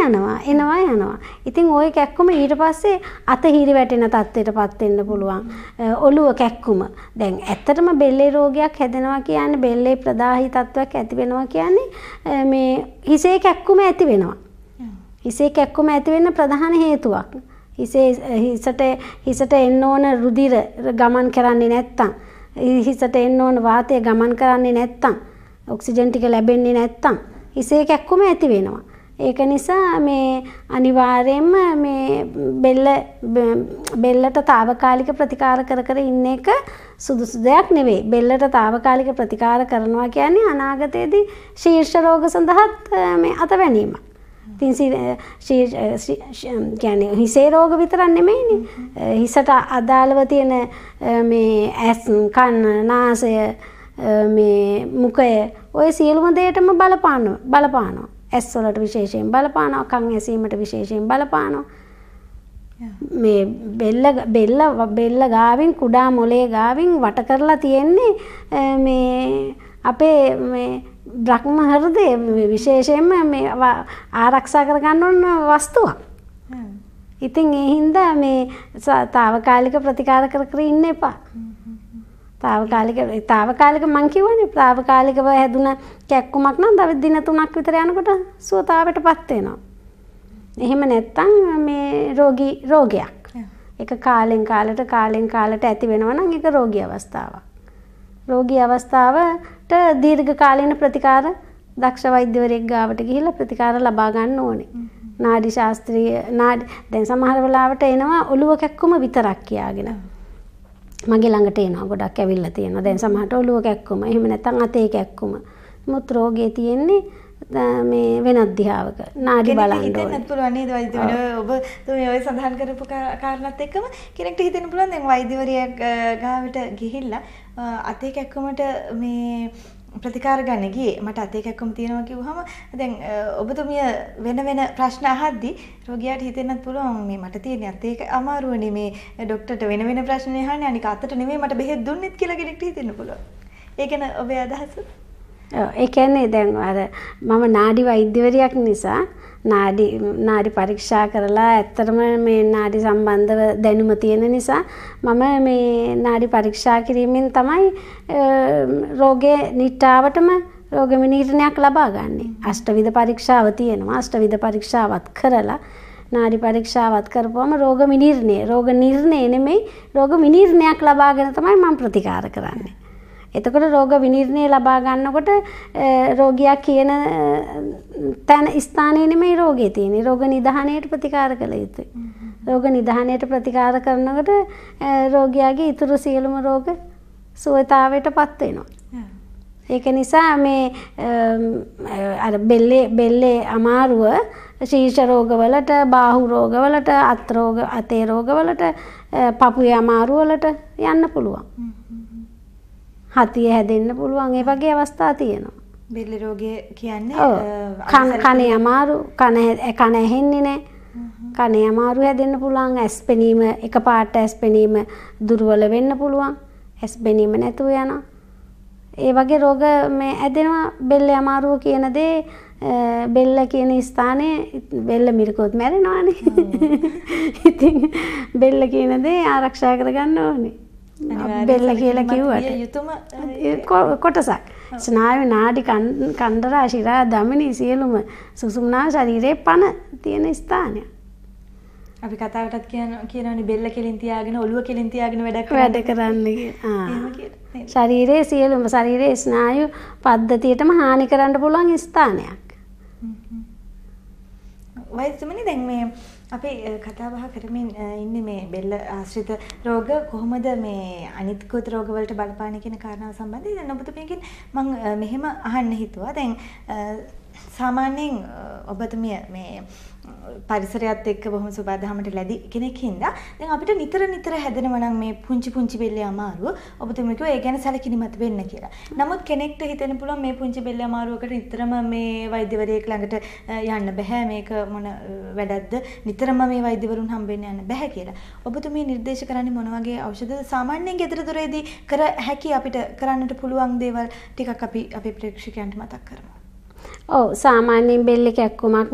යනවා. ඉතින් ওই කැක්කුම ඊට පස්සේ අත හිරි වැටෙන තත්ත්වයටපත් වෙන්න පුළුවන්. ඔළුව කැක්කුම. දැන් ඇත්තටම බෙල්ලේ රෝගයක් හැදෙනවා කියන්නේ බෙල්ලේ ප්‍රදාහී තත්ත්වයක් ඇති වෙනවා කියන්නේ මේ හිසේ කැක්කුම ඇති වෙනවා. හිසේ කැක්කුම ඇති වෙන්න ප්‍රධාන හේතුවක්. හිසට එන්න ඕන රුධිර ගමන් කරන්නේ නැත්තම්, හිසට එන්න ඕන වාතය ගමන් කරන්නේ නැත්තම්, ඔක්සිජන් ටික ලැබෙන්නේ නැත්තම් හිසේ කැක්කුම ඇති වෙනවා. ඒක නිසා මේ අනිවාර්යයෙන්ම මේ බෙල්ලට తాවකාලික ප්‍රතිකාර කර ඉන්න එක සුදුසු දෙයක් නෙවෙයි. බෙල්ලට තාවකාලික ප්‍රතිකාර කරනවා කියන්නේ අනාගතයේදී ශීර්ෂ රෝග සඳහාත් මේ අතවැණීමක්. ඉතින් කියන්නේ හිසේ රෝග විතරක් නෙමෙයිනේ. හිසට අදාළව තියෙන මේ ඇස්, කන, නාසය, මේ මුඛය ඔය සියලුම දේටම බලපානවා. ඇස් වලට විශේෂයෙන් බලපානවා, කන් ඇසීමට විශේෂයෙන් බලපානවා. මේ බෙල්ල ගාවින් කුඩා මොලේ ගාවින් වට කරලා තියෙන්නේ මේ අපේ මේ බ්‍රහ්ම හෘදය විශේෂයෙන්ම මේ ආරක්ෂා කරගන්න ඕන වස්තුවක්. ඉතින් ඒ හින්දා මේ తాවකාලික ප්‍රතිකාර කර ඉන්න එපා. తాවකාලික මං කියවනේ తాවකාලිකව හැදුන කැක්කුමක් නම් තව දින 3ක් විතර යනකොට සුවතාවයටපත් වෙනවා. එහෙම නැත්තම් මේ රෝගයක්. ඒක කාලෙන් කාලට ඇති වෙනවා නම් ඒක රෝගී අවස්ථාවක්. රෝගී අවස්ථාවට දීර්ඝ කාලීන ප්‍රතිකාර දක්ෂ වෛද්‍යවරයෙක් ගාවට ගිහිල්ලා ප්‍රතිකාර ලබා ගන්න ඕනේ. නාඩි ශාස්ත්‍රීය දැන් සමහර වෙලාවට එනවා ඔළුව කැක්කුම විතරක් කියාගෙන. මගේ ළඟට එනවා ගොඩක් ඇවිල්ලා තියෙනවා. දැන් සමහරට ඔළුව කැක්කුම, එහෙම නැත්නම් අතේ කැක්කුම. මුත් රෝගේ තියෙන්නේ මේ වෙනත් දිහාවක. නාඩි බලන්න ඕනේ. හිතෙන්නත් පුළුවන් නේද වෛද්‍යවරයා ඔබ තුමේ ඔය සඳහන් කරපු කාරණාත් එක්කම කෙනෙක්ට හිතෙන්න පුළුවන් දැන් වෛද්‍යවරියක් ගාවට ගිහිල්ලා අතේ කැක්කුමට මේ ප්‍රතිකාර ගන්න ගියේ මට අතේ කැක්කුම තියෙනවා කිව්වහම දැන් ඔබතුමිය වෙන ප්‍රශ්න අහද්දි රෝගියාට හිතෙන්නත් පුළුවන් මේ මට තියෙන අතේ අමාරුවනේ මේ ડોක්ටර්ට වෙන ප්‍රශ්න අහන්නේ අනික අතට නෙමෙයි මට බෙහෙත් දුන්නෙත් කියලා කෙනෙක්ට හිතෙන්න පුළුවන්. ඒ කියන්නේ ඔබේ අදහස? ඒ කියන්නේ දැන් අර මම නාඩි වෛද්‍යවරියක් නිසා නාඩි පරීක්ෂා කරලා ඇත්තටම මේ නාඩි සම්බන්ධව දැනුම තියෙන නිසා මම මේ නාඩි පරීක්ෂා කිරීමෙන් තමයි රෝගේ නිට්ටාවටම රෝග නිර්ණයක් ලබා ගන්නෙ. අෂ්ටවිධ පරීක්ෂාව තියෙනවා. අෂ්ටවිධ පරීක්ෂාවත් කරලා නාඩි පරීක්ෂාවත් කරපුවම රෝග නිර්ණය නෙමෙයි රෝග විනිර්ණයක් ලබාගෙන තමයි මම ප්‍රතිකාර කරන්නේ. එතකොට රෝග විනිර්ණය ලබා ගන්නකොට රෝගියා කියන තැන ස්ථානයේ නෙමෙයි රෝගේ තියෙන්නේ. රෝග නිදානයට ප්‍රතිකාර කළ යුතුයි. රෝග නිදානයට ප්‍රතිකාර කරනකොට රෝගියාගේ ඉතුරු සියලුම රෝග සුවතාවයටපත් වෙනවා. ඒක නිසා මේ අර බෙල්ලේ අමාරුව ශීර්ෂ රෝගවලට, බාහුව රෝගවලට, අතේ රෝගවලට, පපුවේ අමාරුවලට යන්න පුළුවන්. හතිය හැදෙන්න පුළුවන්. ඒ වගේ අවස්ථා තියෙනවා. බෙල්ල රෝගය කියන්නේ කනේ අමාරු, කන ඇහෙන්නේ නැහැ. කනේ අමාරු හැදෙන්න පුළුවන්. ඇස් පෙනීම එකපාරට ඇස් පෙනීම දුර්වල වෙන්න පුළුවන්. ඇස් පෙනීම නැතුව යනවා. ඒ වගේ රෝග මේ ඇදෙනවා. බෙල්ලේ අමාරුව කියන දේ බෙල්ල කියන ස්ථානයේ බෙල්ල මිරිකොත් මැරෙනවානේ. ඉතින් බෙල්ල කියන දේ ආරක්ෂා කරගන්න ඕනේ. බෙල්ල කියලා කිව්වට කොටසක් ස්නායු නාඩි කන්දරා ශිරා ධමනි සියලුම සුසුම්නා ශරීරයේ පණ තියෙන ස්ථානය. අපි කතාවටත් කියනවනේ බෙල්ල කෙලින් තියාගෙන ඔළුව කෙලින් තියාගෙන වැඩ කරන්න කියලා. ශරීරයේ සියලුම ශරීරයේ ස්නායු පද්ධතියටම හානි කරන්න පුළුවන් ස්ථානයක්. වෛද්‍යතුමනි දැන් මේ අපි කතා බහ කරමින් ඉන්නේ මේ බෙල්ල ආශ්‍රිත රෝග කොහොමද මේ අනිත්කృత රෝග වලට බලපාන්නේ කියන කාරණාව සම්බන්ධයෙන් දැන් ඔබතුමියකින් මම මෙහෙම අහන්න හිතුවා. දැන් සාමාන්‍යයෙන් ඔබතුමිය මේ පරිසරයත් එක්ක බොහොම සුබදහමට ලැබි කෙනෙක් හින්දා දැන් අපිට නිතර හැදෙනවා නම් මේ පුංචි බෙල්ලේ අමාරුව ඔබතුමිය කිව්වා ඒ ගැන සැලකිලිමත් වෙන්න කියලා. නමුත් කෙනෙක්ට හිතෙන්න පුළුවන් මේ පුංචි බෙල්ලේ අමාරුවකට නිතරම මේ වෛද්‍යවරයෙක් ළඟට යන්න බෑ මේක මොන වැඩක්ද නිතරම මේ වෛද්‍යවරුන් හම්බෙන්න යන්න බෑ කියලා. ඔබතුමිය නිර්දේශ කරන්නේ මොන වගේ ඖෂධද සාමාන්‍යයෙන් ගෙදර දොරේදී කර හැකි අපිට කරන්නට පුළුවන් දේවල් ටිකක් අපි අපේ ප්‍රේක්ෂකයන්ට මතක් කරමු. ඔව් සාමාන්‍යයෙන් බෙල්ල කැක්කුමක්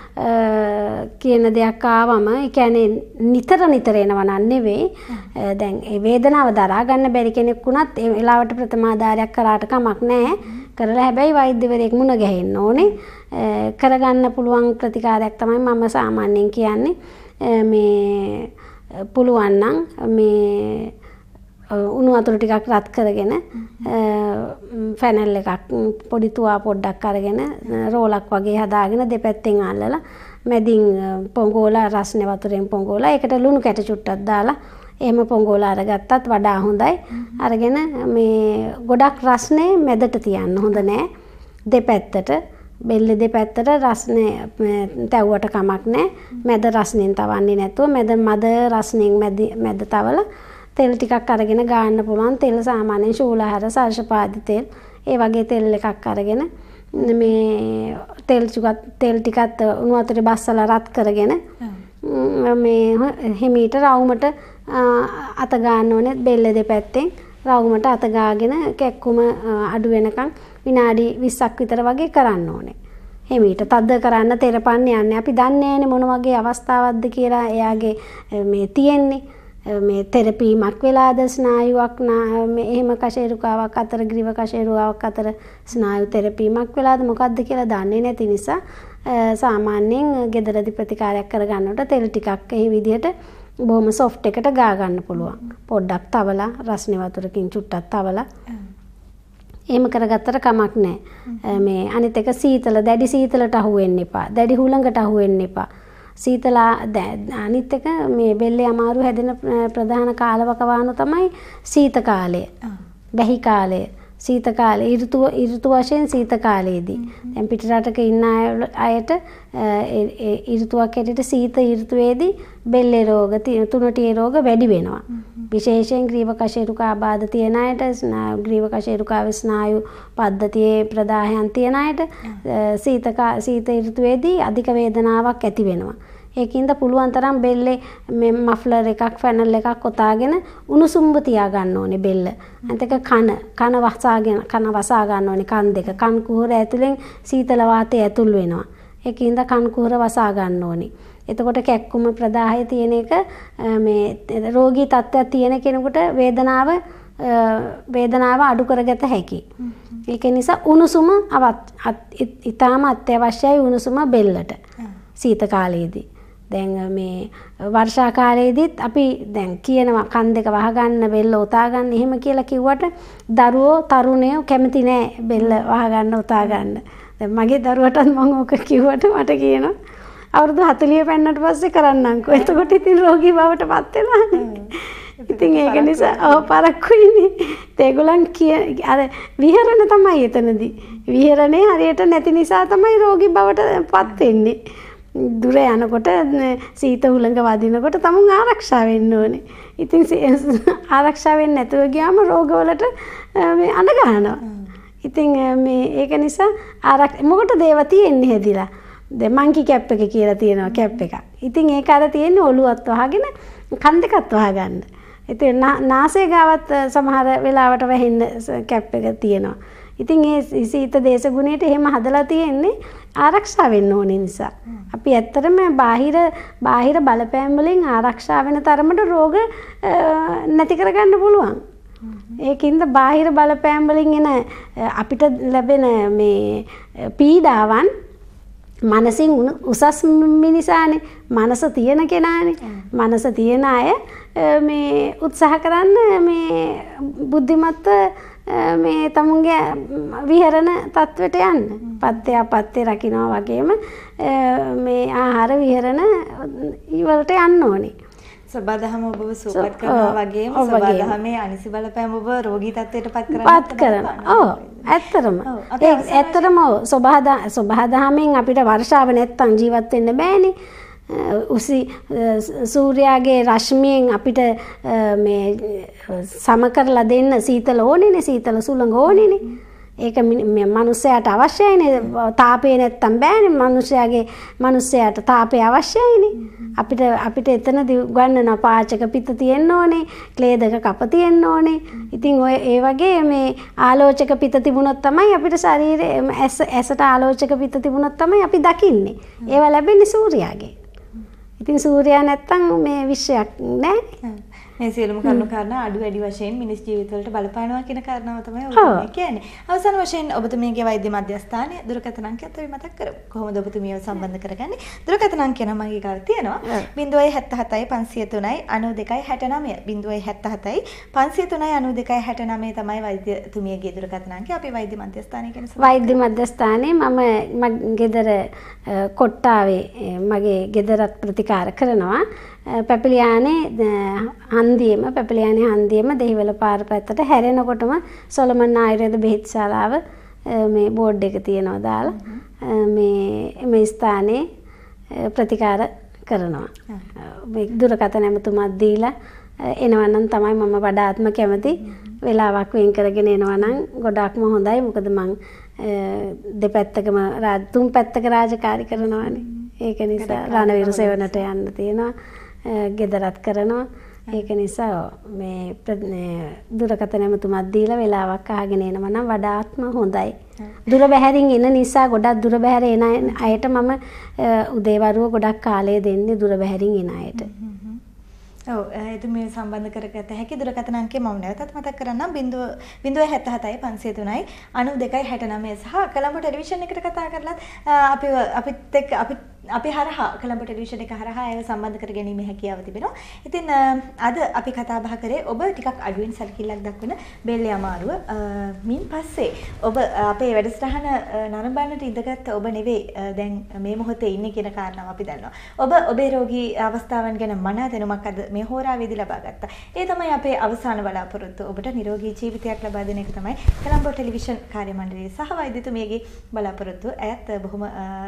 කියන දෙයක් ආවම ඒ කියන්නේ නිතර එනවා නන් නෙවෙයි. දැන් ඒ වේදනාව දරා ගන්න බැරි කෙනෙක් වුණත් ඒ වෙලාවට ප්‍රථමාධාරයක් කරාට කමක් නැහැ. කරලා හැබැයි වෛද්‍යවරයෙක් මුණ ගැහෙන්න ඕනේ. කරගන්න පුළුවන් ප්‍රතිකාරයක් තමයි මම සාමාන්‍යයෙන් කියන්නේ. මේ පුළුවන් නම් මේ උණු වතුර ටිකක් රත් කරගෙන ෆැනල් එකක් පොඩි තුවා පොඩ්ඩක් අරගෙන රෝලක් වගේ හදාගෙන දෙපැත්තෙන් අල්ලලා මැදින් පොඟෝලා රස්නේ වතුරෙන් පොඟෝලා ඒකට ලුණු කැට චුට්ටක් දාලා එහෙම පොඟෝලා අරගත්තත් වඩා හොඳයි. අරගෙන මේ ගොඩක් රස්නේ මැදට තියන්න හොඳ නෑ. දෙපැත්තට බෙල්ල දෙපැත්තට රස්නේ තැව්වට කමක් නෑ. මැද රස්නෙන් තවන්නේ නැතුව මැද රස්නෙන් මැද තවලා තෙල් ටිකක් අරගෙන ගාන්න පුළුවන්. තෙල් සාමාන්‍යයෙන් ශූලහර සර්ෂපාදි තෙල් ඒ වගේ තෙල් එකක් අරගෙන මේ තෙල් ටිකත් උණු වතුරේ බස්සලා රත් කරගෙන මේ හිමීට රවුමට අත ගන්න ඕනේ. බෙල්ල දෙපැත්තෙන් රවුමට අත ගාගෙන කැක්කුම අඩු වෙනකන් විනාඩි 20ක් විතර වගේ කරන්න ඕනේ. හිමීට තද කරන්න තෙරපන්න යන්නේ. අපි දන්නේ නැහැනේ මොන වගේ අවස්ථාවක්ද කියලා එයාගේ මේ තියෙන්නේ. මේ තෙරපීමක් වෙලාද ස්නායුවක් මේ එහෙම කශේරුකාවක් අතර ග්‍රීව කශේරුකාවක් අතර ස්නායු තෙරපීමක් වෙලාද මොකක්ද කියලා දන්නේ නැති නිසා සාමාන්‍යයෙන් ගෙදරදි ප්‍රතිකාරයක් කරගන්නකොට තෙල් ටිකක් ඒ විදිහට බොහොම සොෆ්ට් එකට ගා ගන්න පුළුවන්. පොඩ්ඩක් තවලා රස්නේ වතුරකින් චුට්ටක් තවලා එහෙම කරගත්තට කමක් නැහැ. මේ අනිත් එක දැඩි සීතලට අහු වෙන්න එපා. දැඩි හුළඟට අහු වෙන්න එපා. අනිත් එක මේ බෙල්ලේ අමාරු හැදෙන ප්‍රධාන කාලවකවානු තමයි සීත කාලය. බැහි කාලය. සීත කාලේ ඍතු වශයෙන් සීත කාලයේදී. දැන් පිටරටක ඉන්න අයට ඍතුවක් හැටියට සීත ඍතුවේදී බෙල්ලේ රෝග තුනටියේ රෝග වැඩි වෙනවා. විශේෂයෙන් ග්‍රීව කශේරුකා ආබාධ තියෙන අයට ග්‍රීව කශේරුකාවේ ස්නායු පද්ධතියේ ප්‍රදාහයන් තියෙන අයට සීත ඍතුවේදී අධික වේදනාවක් ඇති වෙනවා. ඒකින්ද පුළුවන් තරම් බෙල්ලේ මේ මෆ්ලර් එකක් ෆැනල් එකක් ඔතාගෙන උණුසුම්බ තියා ගන්න ඕනේ බෙල්ල. අනිත් එක කන වසා ගන්න ඕනේ කන් දෙක. කන් කුහර ඇතුලෙන් සීතල වාතය ඇතුල් වෙනවා. ඒකින්ද කන් කුහර වසා ගන්න ඕනේ. එතකොට කැක්කුම ප්‍රදාහය තියෙන එක මේ රෝගී තත්ත්වයක් තියෙන කෙනෙකුට වේදනාව අඩු කරගත හැකියි. ඒක නිසා උණුසුම ඉතාම අත්‍යවශ්‍යයි උණුසුම බෙල්ලට සීත කාලයේදී. දැන් මේ වර්ෂා කාලයේදීත් අපි දැන් කියනවා කන් දෙක වහගන්න බෙල්ල ඔතා ගන්න එහෙම කියලා කිව්වට දරුවෝ තරුණයෝ කැමති නෑ බෙල්ල වහගන්න ඔතා ගන්න. දැන් මගේ දරුවටත් මම ඕක කිව්වට මට කියනවා අවුරුදු 40 පෙන්නට පස්සේ කරන්නම්කෝ. එතකොට ඉතින් රෝගී බවට පත් වෙලානේ. ඉතින් ඒක නිසා පරක්කුයිනේ. ඒගොල්ලන් අර විහරණ තමයි එතනදී. විහරණේ හරියට නැති නිසා තමයි රෝගී බවට පත් වෙන්නේ. දුර යනකොට සීත හුළඟ වදිනකොට තමුන් ආරක්ෂා වෙන්න ඕනේ. ඉතින් ආරක්ෂා වෙන්නේ නැතුව ගියාම රෝගවලට මේ අඬ ගන්නවා. ඉතින් මේ ඒක නිසා මොකටද ඒව තියෙන්නේ හැදිලා. දැන් මංකි කැප් එක කියලා තියෙනවා කැප් එකක්. ඉතින් ඒක අර තියෙන්නේ ඔළුවත් වහගෙන කන් දෙකත් වහගන්න. ඉතින් නාසය ගාවත් සමහර වෙලාවට වැහෙන්න කැප් එක තියෙනවා. ඉතින් ඒ සීත දේශගුණයට එහෙම හදලා තියෙන්නේ ආරක්ෂා වෙන්න ඕන නිසා. අපි ඇත්තටම බාහිර බලපෑම් වලින් ආරක්ෂා වෙන තරමට රෝග නැති කරගන්න පුළුවන්. ඒකින්ද බාහිර බලපෑම් වලින් එන අපිට ලැබෙන මේ පීඩාවන් මනසින් උසස් මිනිසානේ. මනස තියෙන කෙනානේ. මනස තියෙන අය මේ උත්සාහ කරන්න මේ බුද්ධිමත් මේ තමුන්ගේ විහරණ තත්වයට යන්න. පත්‍ය රකින්නවා වගේම මේ ආහාර විහරණ ඊවලට යන්න ඕනේ. සබදහම ඔබව සුවපත් කරනවා වගේම සබදහමේ අනිසි බලපෑම ඔබ රෝගී තත්ත්වයට පත් කරනවා. ඔව් ඇත්තටම සබදහමෙන් අපිට වර්ෂාව නැත්තම් ජීවත් වෙන්න බෑනේ. සූර්යාගේ රශ්මියෙන් අපිට මේ සම කරලා දෙන්න සීතල ඕනේනේ. සීතල සුළඟ ඕනේනේ. ඒක මිනිස්සයාට අවශ්‍යයිනේ. තාපේ නැත්තම් බෑනේ. මිනිස්සයාට තාපේ අවශ්‍යයිනේ. අපිට එතනදී ගන්නන පාචක පිට තියෙන්න ඕනේ, ක්ලේදක කප තියෙන්න ඕනේ. ඉතින් ඔය ඒ වගේ මේ ආලෝචක පිට තිබුණොත් තමයි අපිට ශරීරයේ ඇසට ආලෝචක පිට තිබුණොත් තමයි අපි දකින්නේ. ඒවා ලැබෙන්නේ සූර්යාගේ. ඉතින් සූර්යා නැත්තම් මේ විශ්වයක් නැහැ. මේ සියලුම කරුණු කාරණා අඩු වැඩි වශයෙන් මිනිස් ජීවිතවලට බලපානවා කියන කාරණාව තමයි ඔබතුමිය කියන්නේ. අවසාන වශයෙන් ඔබතුමියගේ වෛද්‍ය මධ්‍යස්ථානයේ දුරකථන අංකයත් අපි මතක් කරමු. කොහොමද ඔබතුමියව සම්බන්ධ කරගන්නේ? දුරකථන අංකය නම් මගේ ගාව තියෙනවා. 077 503 9269 077 503 9269 තමයි වෛද්‍යතුමියගේ දුරකථන අංකය. අපි වෛද්‍ය මධ්‍යස්ථානයේ කියන වෛද්‍ය මධ්‍යස්ථානයේ මම ගෙදර කොට්ටාවේ මගේ ගෙදරත් ප්‍රතිකාර කරනවා. පැපිලියානේ හන්දියේම දෙහිවල පාර පැත්තට හැරෙනකොටම සොලමන් ආයුර්වේද බෙහෙත් ශාලාව මේ බෝඩ් එක තියෙනවා දාලා මේ ස්ථානයේ ප්‍රතිකාර කරනවා. මේ දුරකථන ඇමතුමක් දීලා එනවනම් තමයි මම වඩාත්ම කැමති. වෙලාවක් වෙන් කරගෙන එනවනම් ගොඩාක්ම හොඳයි. මොකද මං දෙපැත්තකම තුන් පැත්තක රාජකාරී කරනවානේ. ඒක නිසා රණවිරු සෙවණට යන්න තියෙනවා. ගෙදරත් කරනවා. ඒක නිසා මේ දුරකථන ඇමතුමක් දීලා වෙලාවක් අහගෙන එනවා නම් වඩාත්ම හොඳයි. දුර බැහැරින් එන නිසා ගොඩක් දුර බැහැර එන අයට මම උදේවරුව ගොඩක් කාලය දෙන්නේ දුර බැහැරින් එන අයට. ඔව් එතුමිය සම්බන්ධ කරගත හැකි දුරකථන අංකය මම නැවතත් මතක් කරන්නම් 077 503 9269 සහ කොළඹ ටෙලිවිෂන් එකට කතා කරලත් අපිත් එක්ක අපි හරහා කොළඹ ටෙලිවිෂන් එක හරහා ඒව සම්බන්ධ කරගැනීමේ හැකියාව තිබෙනවා. ඉතින් අද අපි කතා බහ කරේ ඔබ ටිකක් අඩුවෙන් සැලකිල්ලක් දක්වන බෙල්ලේ අමාරුව. මින් පස්සේ ඔබ අපේ වැඩසටහන නරඹන්නට ඉඳගත් ඔබ නෙවෙයි දැන් මේ මොහොතේ ඉන්නේ කියන කාරණාව අපි දන්නවා. ඔබ ඔබේ රෝගී අවස්ථාවන් ගැන මනා දැනුමක් අද මේ හෝරාවේදී ලබා ගත්තා. ඒ තමයි අපේ අවසාන බලාපොරොත්තු. ඔබට නිරෝගී ජීවිතයක් ලබා දෙන එක තමයි කොළඹ ටෙලිවිෂන් කාර්ය මණ්ඩලයේ සහ වෛද්‍යතුමියගේ බලාපොරොත්තුව. ඇයත් බොහොම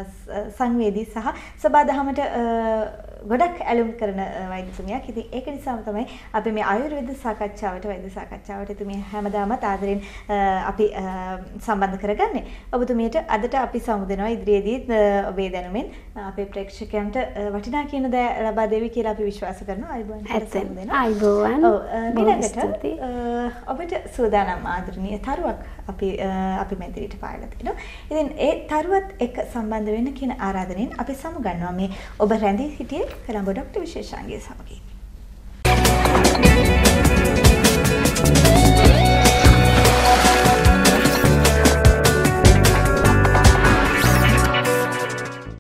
සංවේදී සහ සබාදහමට ගොඩක් ඇලුම් කරන වෛද්‍යතුමියක්. ඉතින් ඒක නිසාම තමයි අපි මේ ආයුර්වේද සාකච්ඡාවට වෛද්‍ය සාකච්ඡාවට එතුමිය හැමදාමත් ආදරෙන් අපි සම්බන්ධ කරගන්නේ. ඔබතුමියට අදට අපි සමුදෙනවා ඉදිරියේදී ඔබේ දැනුමින් අපේ ප්‍රේක්ෂකයන්ට වටිනා කියන දේ ලබා දෙවි කියලා අපි විශ්වාස කරනවා. අයිබෝවන්. ඊළඟට ඔබට සූදානම් ආදරණීය තරුවක් අපි මෙතනට පායලා තිනවා. ඉතින් ඒ තරුවත් එක්ක සම්බන්ධ වෙන්න කියන ආරාධනෙන් අපි සමුගන්නවා මේ ඔබ රැඳී සිටියේ කොළඹ ඩොක්ටර් විශේෂාංගයේ සමගින්.